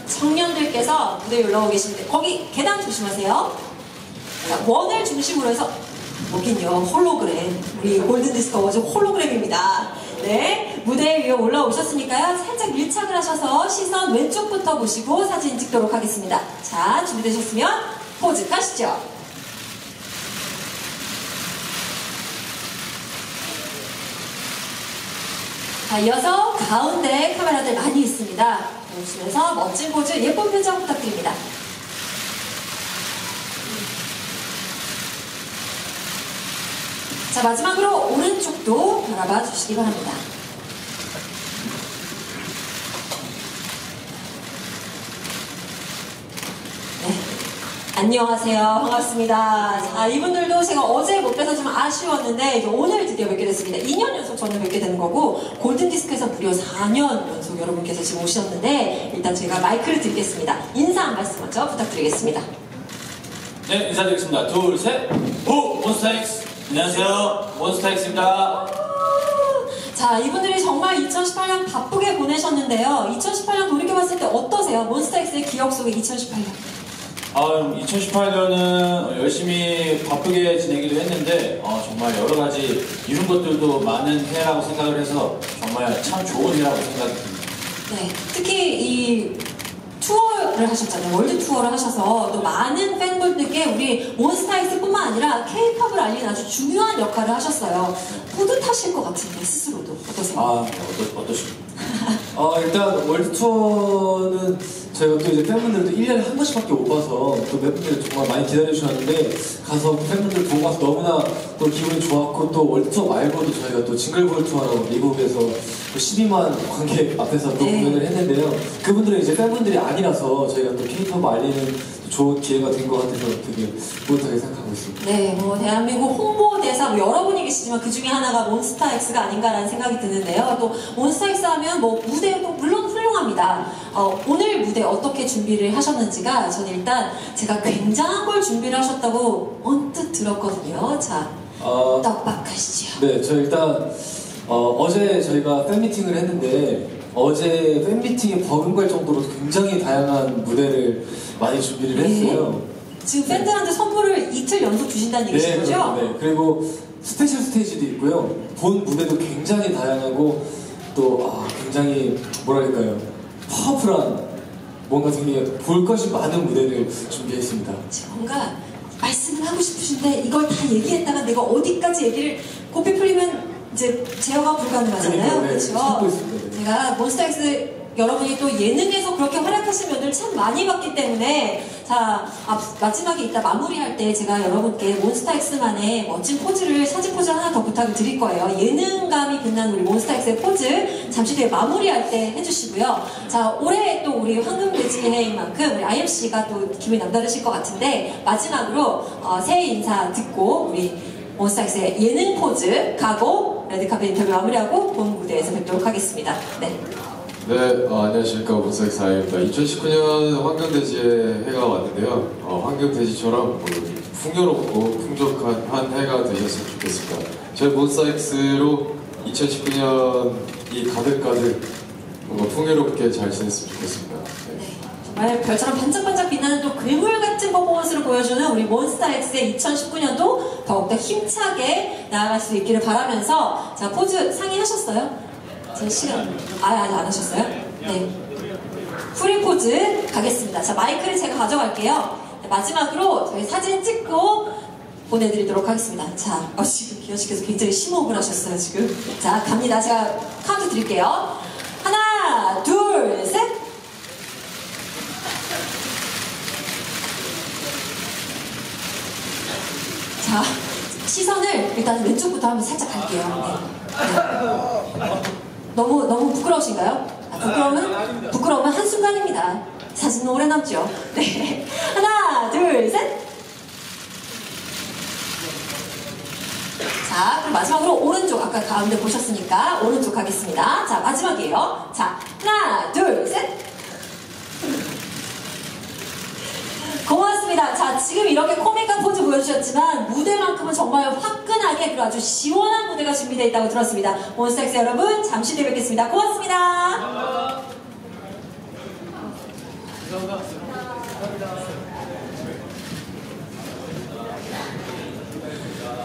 청년들께서 무대에 올라오고 계신데 거기 계단 조심하세요. 자, 원을 중심으로 해서 여긴요 홀로그램, 우리 골든디스크 어워즈 홀로그램입니다. 네, 무대 위에 올라오셨으니까요 살짝 밀착을 하셔서 시선 왼쪽부터 보시고 사진 찍도록 하겠습니다. 자, 준비되셨으면 포즈 가시죠. 자, 이어서 가운데 카메라들 많이 있습니다. 보시면서 멋진 포즈, 예쁜 표정 부탁드립니다. 자, 마지막으로 오른쪽도 바라봐 주시기 바랍니다. 네, 안녕하세요. 반갑습니다. 자, 이분들도 제가 어제 못 뵈서 좀 아쉬웠는데 이제 오늘 드디어 뵙게 됐습니다. 2년 연속 저는 뵙게 되는 거고 골든디스크에서 무려 4년 연속 여러분께서 지금 오셨는데 일단 제가 마이크를 드리겠습니다. 인사 한 말씀 먼저 부탁드리겠습니다. 네, 인사드리겠습니다. 둘, 셋. 몬스타엑스. 안녕하세요. 몬스타엑스입니다. 자, 이분들이 정말 2018년 바쁘게 보내셨는데요. 2018년 돌이켜봤을 때 어떠세요? 몬스타엑스의 기억 속의 2018년. 2018년은 열심히 바쁘게 지내기도 했는데 정말 여러 가지 이룬 것들도 많은 해라고 생각을 해서 정말 참 좋은 해라고 생각합니다. 네, 특히 이 투어를 하셨잖아요. 월드 투어를 하셔서 또 많은 팬분들께 우리 몬스타엑스뿐만 아니라 K-팝을 알리는 아주 중요한 역할을 하셨어요. 뿌듯하실 것 같은데 스스로도 어떠세요? 어떠십니까? 일단 월드 투어는 저희가 또 이제 팬분들도 1년에 한 번씩밖에 못 봐서 또 멤버들이 정말 많이 기다려주셨는데 가서 팬분들 보고 와서 너무나 또 기분이 좋았고 또 월드 투어 말고도 저희가 또 징글볼 투어라고 미국에서 또 12만 관객 앞에서 또 공연을 했는데요. 그분들은 이제 팬분들이 아니라서 저희가 또 K-팝 알리는 좋은 기회가 된 것 같아서 되게 뿌듯하게 생각하고 있습니다. 네, 뭐 대한민국 홍보대사 뭐 여러분이 계시지만 그 중에 하나가 몬스타엑스가 아닌가라는 생각이 드는데요. 또 몬스타엑스 하면 뭐 무대도 물론 훌륭합니다. 오늘 무대 어떻게 준비를 하셨는지가 저는 일단 제가 굉장한 걸 준비를 하셨다고 언뜻 들었거든요. 자, 떡박하시죠. 네, 저 일단 어제 저희가 팬미팅을 했는데 어제 팬미팅에 버금갈 정도로 굉장히 다양한 무대를 많이 준비를 했어요. 지금 팬들한테 선물을 이틀 연속 주신다는 얘기신 거죠? 네, 그리고 스페셜 스테이지도 있고요. 본 무대도 굉장히 다양하고 또 굉장히 뭐랄까요, 파워풀한 뭔가 되게 볼 것이 많은 무대를 준비했습니다. 뭔가 말씀을 하고 싶으신데 이걸 다 얘기했다가 내가 어디까지 얘기를 고삐 풀리면 이제 제어가 불가능하잖아요. 그렇죠? 제가 몬스타엑스 여러분이 또 예능에서 그렇게 활약하신 분들 참 많이 봤기 때문에 자, 마지막에 이따 마무리할 때 제가 여러분께 몬스타엑스만의 멋진 포즈를, 사진 포즈를 하나 더 부탁을 드릴 거예요. 예능감이 빛나는 우리 몬스타엑스의 포즈 잠시 뒤에 마무리할 때 해주시고요. 자, 올해 또 우리 황금돼지 해인 만큼 우리 IMC가 또 기분이 남다르실 것 같은데 마지막으로 새해 인사 듣고 우리 몬스타엑스의 예능 포즈 가고 레드카펫 인터뷰 마무리하고 본 무대에서 뵙도록 하겠습니다. 네. 네, 안녕하십니까. 몬스타엑스 아이입니다. 2019년 황금돼지의 해가 왔는데요. 황금돼지처럼 풍요롭고 풍족한 한 해가 되셨으면 좋겠습니다. 저희 몬스타엑스로 2019년이 가득가득 뭔가 풍요롭게 잘 지냈으면 좋겠습니다. 네. 정말 별처럼 반짝반짝 빛나는 또 괴물 같은 퍼포먼스를 보여주는 우리 몬스타엑스의 2019년도 더욱더 힘차게 나아갈 수 있기를 바라면서 자, 포즈 상의하셨어요? 제 시간 아직 안 하셨어요? 네. 프리 포즈 가겠습니다. 자, 마이크를 제가 가져갈게요. 네, 마지막으로 저희 사진 찍고 보내드리도록 하겠습니다. 자, 지금 기현 씨께서 굉장히 심호흡을 하셨어요, 지금. 자, 갑니다. 제가 카운트 드릴게요. 하나, 둘, 셋. 자, 시선을 일단 왼쪽부터 한번 살짝 갈게요. 네. 네. 너무 부끄러우신가요? 부끄러우면 한순간입니다. 사진은 오래 남죠. 네. 하나, 둘, 셋. 자, 그럼 마지막으로 오른쪽, 아까 가운데 보셨으니까 오른쪽 가겠습니다. 자, 마지막이에요. 자, 하나, 둘, 셋. 고맙습니다. 자, 지금 이렇게 코믹한 포즈 보여주셨지만 무대만큼은 정말 화끈하게 그리고 아주 시원한 무대가 준비되어 있다고 들었습니다. 몬스타엑스 여러분, 잠시 뒤에 뵙겠습니다. 고맙습니다. 감사합니다.